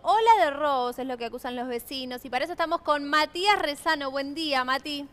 ola de robos es lo que acusan los vecinos y para eso estamos con Matías Rezano. Buen día, Mati.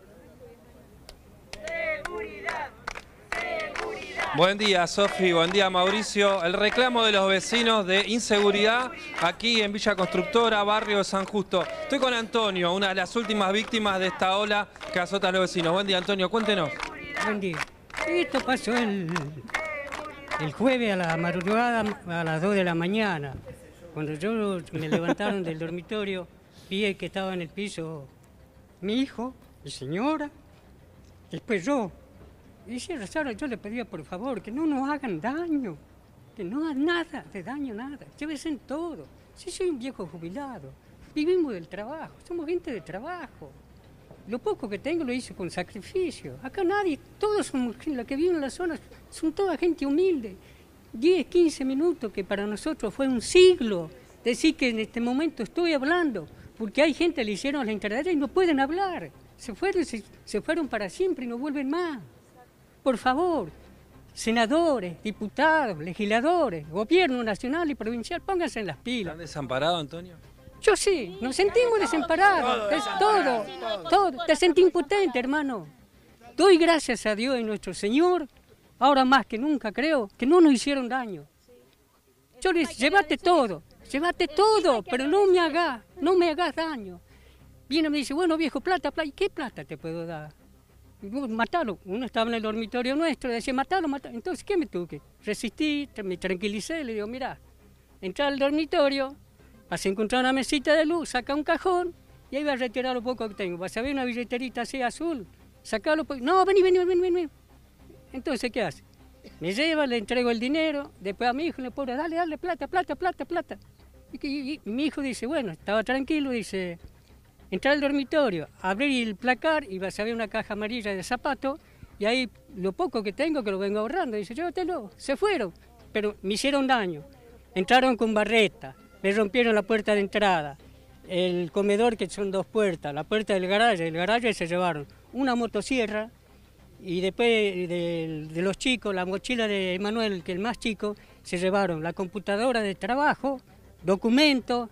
Seguridad, seguridad. Buen día, Sofi. Buen día, Mauricio. El reclamo de los vecinos de inseguridad aquí en Villa Constructora, barrio de San Justo. Estoy con Antonio, una de las últimas víctimas de esta ola que azota a los vecinos. Buen día, Antonio. Cuéntenos. Buen día. Esto pasó el jueves a la madrugada, a las 2 de la mañana. Cuando me levantaron del dormitorio, vi que estaba en el piso mi hijo, mi señora, después yo. Y si Rosario, yo le pedía por favor que no nos hagan daño, que no hagan nada de daño, nada. Llévense todo. Si soy un viejo jubilado, vivimos del trabajo, somos gente de trabajo. Lo poco que tengo lo hice con sacrificio. Acá nadie, todos somos, los que viven en la zona, son toda gente humilde. 10, 15 minutos, que para nosotros fue un siglo. Decir que en este momento estoy hablando, porque hay gente que le hicieron la encargada y no pueden hablar. Se fueron para siempre y no vuelven más. Por favor, senadores, diputados, legisladores, gobierno nacional y provincial, pónganse en las pilas. ¿Están desamparados, Antonio? Yo sí, nos sentimos desamparados, todo. Te sentí impotente, hermano. Doy gracias a Dios y nuestro Señor, ahora más que nunca creo, que no nos hicieron daño. Yo les, llévate todo, pero no me hagas daño. Viene y me dice, bueno viejo, plata, ¿qué plata te puedo dar? Matalo. Uno estaba en el dormitorio nuestro, decía, matalo. Entonces, ¿qué me tuve? Resistí, me tranquilicé, le digo, mirá, entra al dormitorio, vas a encontrar una mesita de luz, saca un cajón y ahí vas a retirar lo poco que tengo. Vas a ver una billeterita así azul, sacalo. No, vení. Entonces, ¿qué hace? Me lleva, le entrego el dinero, después a mi hijo le pone, dale, plata. Y mi hijo dice, bueno, estaba tranquilo, dice, entra al dormitorio, abrí el placar y vas a ver una caja amarilla de zapatos y ahí lo poco que tengo que lo vengo ahorrando. Dice, llévatelo. Se fueron, pero me hicieron daño. Entraron con barreta, me rompieron la puerta de entrada, el comedor que son 2 puertas, la puerta del garaje se llevaron una motosierra y después de los chicos, la mochila de Manuel, que es el más chico, se llevaron la computadora de trabajo, documentos,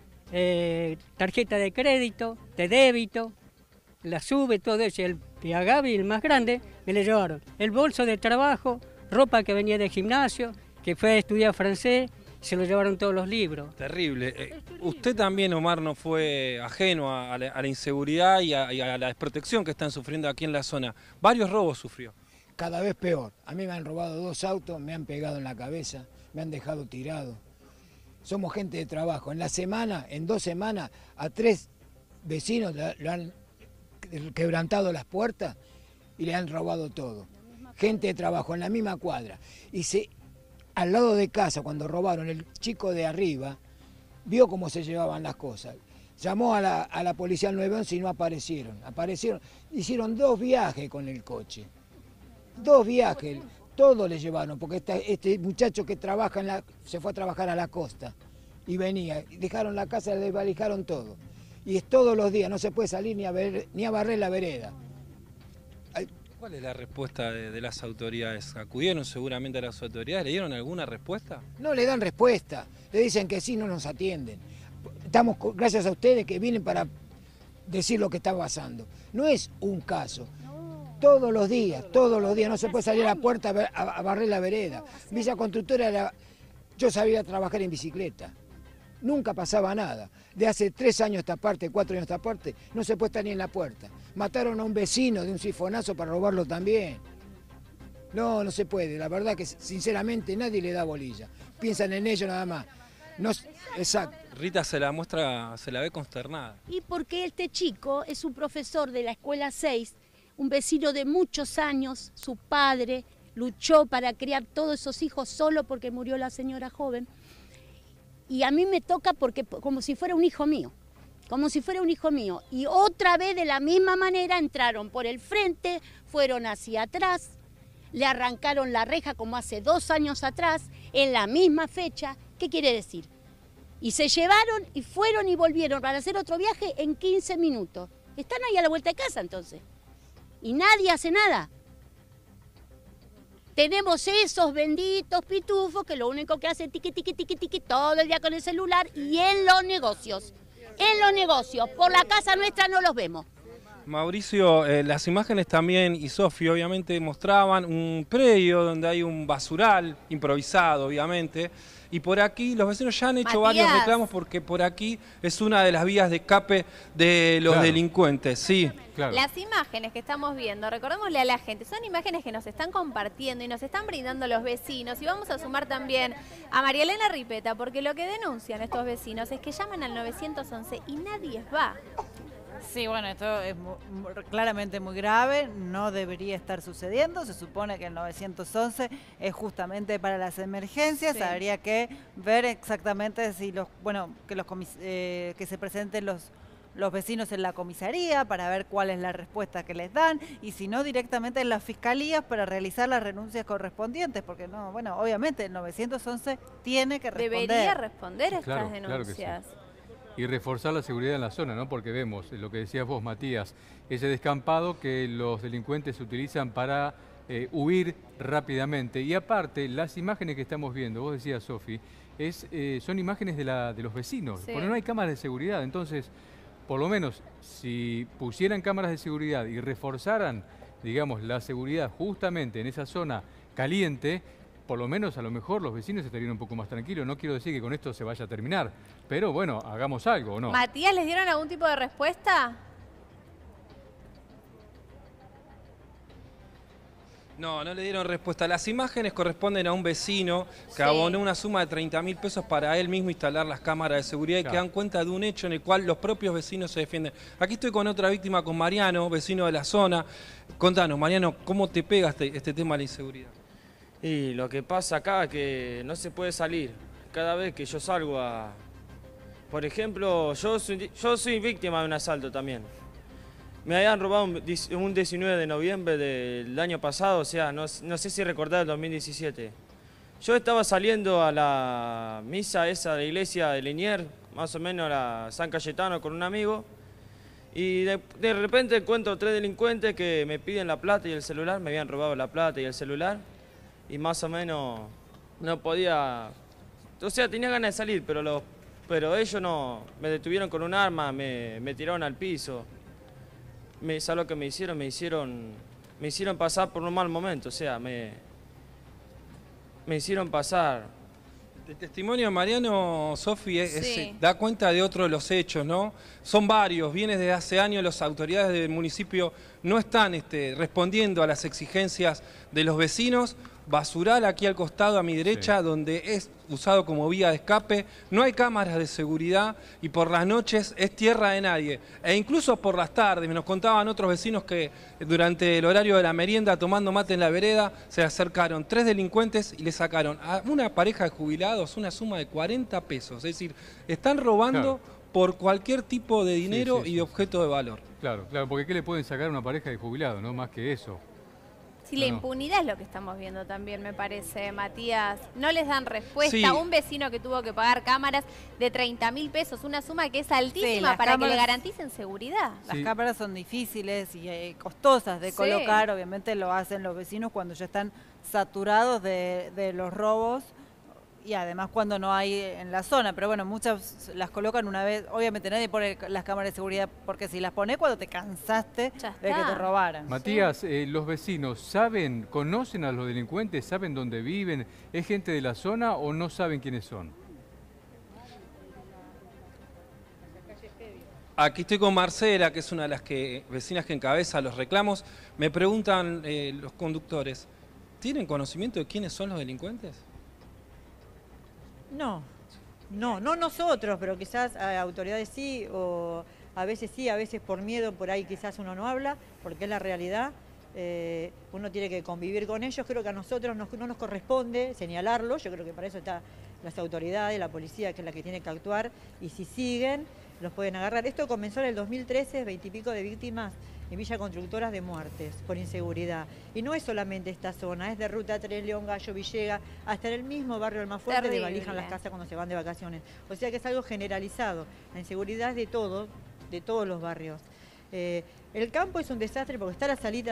tarjeta de crédito, de débito, la sube, todo eso. Y a Gaby, el más grande, me le llevaron el bolso de trabajo, ropa que venía del gimnasio, que fue a estudiar francés, se lo llevaron todos los libros. Terrible. Usted también, Omar, no fue ajeno a la inseguridad y a la desprotección que están sufriendo aquí en la zona. Varios robos sufrió. Cada vez peor. A mí me han robado 2 autos, me han pegado en la cabeza, me han dejado tirado. Somos gente de trabajo. En 2 semanas, a 3 vecinos le han quebrantado las puertas y le han robado todo. Gente de trabajo en la misma cuadra. Y al lado de casa, cuando robaron, el chico de arriba vio cómo se llevaban las cosas. Llamó a la policía al 911 y no aparecieron. Hicieron 2 viajes con el coche. 2 viajes. Todo le llevaron, porque este muchacho que trabaja se fue a trabajar a la costa y venía, dejaron la casa, le desvalijaron todo. Y es todos los días, no se puede salir ni a barrer la vereda. ¿Cuál es la respuesta de las autoridades? ¿Acudieron seguramente a las autoridades? ¿Le dieron alguna respuesta? No le dan respuesta, le dicen que sí, no nos atienden. Estamos, gracias a ustedes que vienen para decir lo que está pasando. No es un caso. Todos los días, no se puede salir a la puerta a barrer la vereda. Villa Constructora, yo sabía trabajar en bicicleta, nunca pasaba nada. De hace 3 años esta parte, 4 años esta parte, no se puede estar ni en la puerta. Mataron a un vecino de un sifonazo para robarlo también. No se puede, la verdad que sinceramente nadie le da bolilla. Piensan en ellos nada más. No, exacto. Rita se la ve consternada. Y porque este chico es un profesor de la escuela 6, un vecino de muchos años, su padre luchó para criar todos esos hijos solo porque murió la señora joven. Y a mí me toca porque como si fuera un hijo mío, Y otra vez de la misma manera entraron por el frente, fueron hacia atrás, le arrancaron la reja como hace 2 años atrás, en la misma fecha. ¿Qué quiere decir? Y se llevaron y fueron y volvieron para hacer otro viaje en 15 minutos. Están ahí a la vuelta de casa entonces. Y nadie hace nada. Tenemos esos benditos pitufos que lo único que hacen tiqui, tiqui, tiqui, tiqui todo el día con el celular y en los negocios. En los negocios. Por la casa nuestra no los vemos. Mauricio, las imágenes también, y Sofi, obviamente, mostraban un predio donde hay un basural improvisado, obviamente, y por aquí los vecinos ya han hecho varios reclamos porque por aquí es una de las vías de escape de los delincuentes, sí. Claro. Las imágenes que estamos viendo, recordémosle a la gente, son imágenes que nos están compartiendo y nos están brindando los vecinos, y vamos a sumar también a María Elena Ripeta, porque lo que denuncian estos vecinos es que llaman al 911 y nadie va. Sí, bueno, esto es claramente muy grave, no debería estar sucediendo, se supone que el 911 es justamente para las emergencias, sí. Habría que ver exactamente si que se presenten los vecinos en la comisaría para ver cuál es la respuesta que les dan, y si no, directamente en las fiscalías para realizar las renuncias correspondientes, porque no, bueno, obviamente el 911 tiene que responder. Debería responder estas denuncias. Claro que sí. Y reforzar la seguridad en la zona, ¿no? Porque vemos lo que decías vos, Matías, ese descampado que los delincuentes utilizan para huir rápidamente. Y aparte, las imágenes que estamos viendo, vos decías, Sofi, son imágenes de los vecinos, sí. Porque no hay cámaras de seguridad. Entonces, por lo menos, si pusieran cámaras de seguridad y reforzaran, digamos, la seguridad justamente en esa zona caliente, por lo menos a lo mejor los vecinos estarían un poco más tranquilos. No quiero decir que con esto se vaya a terminar, pero bueno, hagamos algo, ¿o no? Matías, ¿les dieron algún tipo de respuesta? No, no le dieron respuesta. Las imágenes corresponden a un vecino que abonó una suma de 30.000 pesos para él mismo instalar las cámaras de seguridad y que dan cuenta de un hecho en el cual los propios vecinos se defienden. Aquí estoy con otra víctima, con Mariano, vecino de la zona. Contanos, Mariano, ¿cómo te pega este tema de la inseguridad? Y lo que pasa acá es que no se puede salir. Cada vez que yo salgo a... Por ejemplo, yo soy víctima de un asalto también. Me habían robado un 19 de noviembre del año pasado, o sea, no sé si recordar el 2017. Yo estaba saliendo a la misa esa de la iglesia de Liniers, más o menos a San Cayetano con un amigo, y de repente encuentro 3 delincuentes que me piden la plata y el celular. Me habían robado la plata y el celular. Y más o menos no podía, o sea, tenía ganas de salir, pero ellos no, me detuvieron con un arma, me tiraron al piso. ¿Sabes lo que me hicieron? Me hicieron pasar por un mal momento, o sea, me hicieron pasar. El testimonio de Mariano, Sofi, da cuenta de otro de los hechos, ¿no? Son varios, viene desde hace años, las autoridades del municipio no están respondiendo a las exigencias de los vecinos. Basural aquí al costado a mi derecha, donde es usado como vía de escape, no hay cámaras de seguridad y por las noches es tierra de nadie. E incluso por las tardes, me nos contaban otros vecinos que durante el horario de la merienda, tomando mate en la vereda, se acercaron 3 delincuentes y le sacaron a una pareja de jubilados una suma de 40 pesos. Es decir, están robando por cualquier tipo de dinero y de objeto de valor. Claro, porque ¿qué le pueden sacar a una pareja de jubilados, no? Más que eso. Sí, la impunidad es lo que estamos viendo también, me parece, Matías. No les dan respuesta a un vecino que tuvo que pagar cámaras de 30.000 pesos, una suma que es altísima para que le garanticen seguridad. Las cámaras son difíciles y costosas de colocar, obviamente lo hacen los vecinos cuando ya están saturados de los robos. Y además cuando no hay en la zona, pero bueno, muchas las colocan una vez. Obviamente nadie pone las cámaras de seguridad porque si las pones cuando te cansaste de que te robaran. Matías, los vecinos conocen a los delincuentes, saben dónde viven, ¿es gente de la zona o no saben quiénes son? Aquí estoy con Marcela, que es una de las vecinas que encabeza los reclamos. Me preguntan los conductores, ¿tienen conocimiento de quiénes son los delincuentes? No nosotros, pero quizás autoridades sí, o a veces sí, a veces por miedo, por ahí quizás uno no habla, porque es la realidad, uno tiene que convivir con ellos. Creo que a nosotros no nos corresponde señalarlos, yo creo que para eso están las autoridades, la policía, que es la que tiene que actuar, y si siguen, los pueden agarrar. Esto comenzó en el 2013, 20 y pico de víctimas en Villa Constructoras de muertes por inseguridad. Y no es solamente esta zona, es de Ruta 3, León, Gallo, Villega, hasta en el mismo barrio Almafuerte desvalijan las casas cuando se van de vacaciones. O sea que es algo generalizado. La inseguridad es de todos los barrios. El campo es un desastre porque está la salida de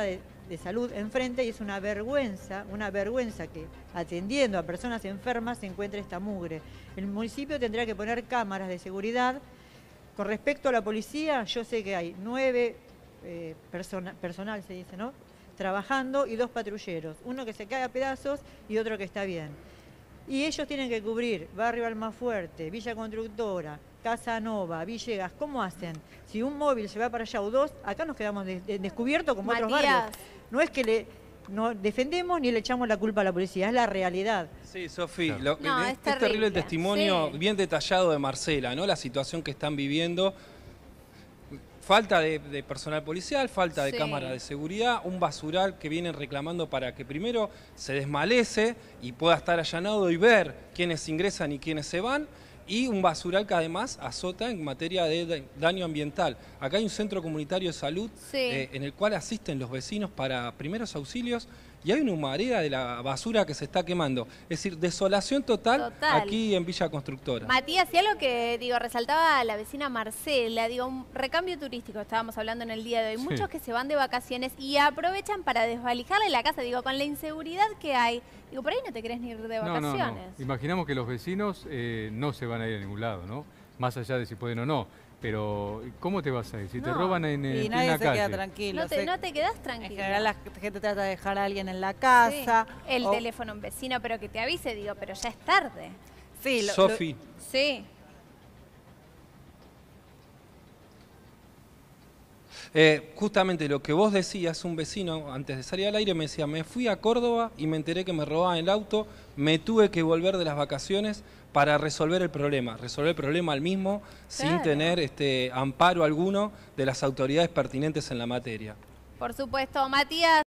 de salud enfrente y es una vergüenza que atendiendo a personas enfermas se encuentre esta mugre. El municipio tendría que poner cámaras de seguridad. Con respecto a la policía, yo sé que hay 9 personal, se dice, ¿no?, trabajando y 2 patrulleros, uno que se cae a pedazos y otro que está bien. Y ellos tienen que cubrir Barrio Almafuerte, Villa Constructora, Casa Nova, Villegas. ¿Cómo hacen? Si un móvil se va para allá o 2, acá nos quedamos descubiertos como otros barrios. No es que no defendemos ni le echamos la culpa a la policía, es la realidad. Sí, Sofi, No, es terrible el testimonio bien detallado de Marcela, ¿no? La situación que están viviendo. Falta de personal policial, falta de cámara de seguridad, un basural que vienen reclamando para que primero se desmalece y pueda estar allanado y ver quiénes ingresan y quiénes se van, y un basural que además azota en materia de daño ambiental. Acá hay un centro comunitario de salud en el cual asisten los vecinos para primeros auxilios y hay una humareda de la basura que se está quemando. Es decir, desolación total. Aquí en Villa Constructora. Matías, y algo que resaltaba la vecina Marcela, un recambio turístico, estábamos hablando en el día de hoy, muchos que se van de vacaciones y aprovechan para desvalijarle la casa, con la inseguridad que hay, por ahí no te querés ni ir de vacaciones. No. Imaginamos que los vecinos no se van a ir a ningún lado, ¿no? Más allá de si pueden o no. Pero, ¿cómo te vas a ir? Si te roban en y plena nadie se calle. queda tranquilo. No te quedás tranquilo. En general la gente trata de dejar a alguien en la casa. El teléfono a un vecino, pero que te avise, pero ya es tarde. Sí, Sofi. Sí. Justamente lo que vos decías, un vecino antes de salir al aire me decía, me fui a Córdoba y me enteré que me robaban el auto, me tuve que volver de las vacaciones para resolver el problema al mismo, sin tener amparo alguno de las autoridades pertinentes en la materia. Por supuesto, Matías.